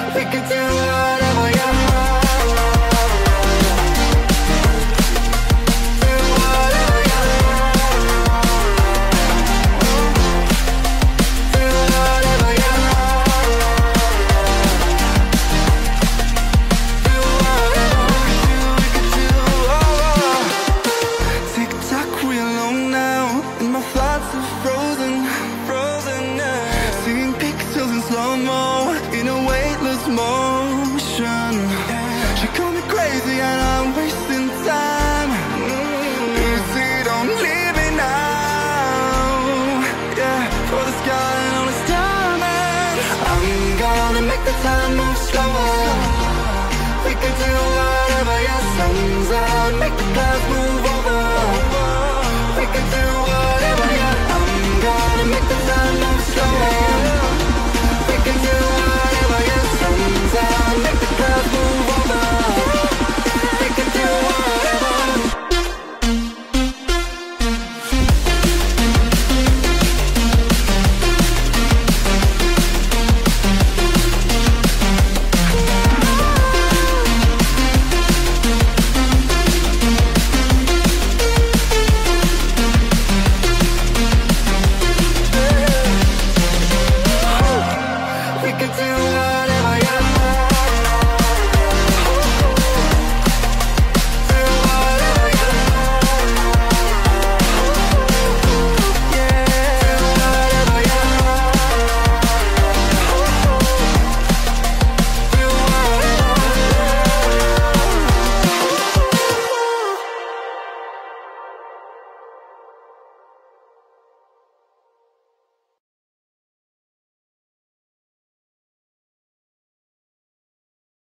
We could do whatever, yeah. Do whatever, yeah. Do whatever, yeah. Do whatever we could do, Tick-tock, we alone now, and my thoughts are frozen, yeah. Seeing pixels in slow-mo, in a weightless motion. She called me crazy and I'm wasting time. Easy, don't leave me now. Yeah, for the sky and all its diamonds. I'm gonna make the time move slower. We could do whatever, yeah. Sun's up.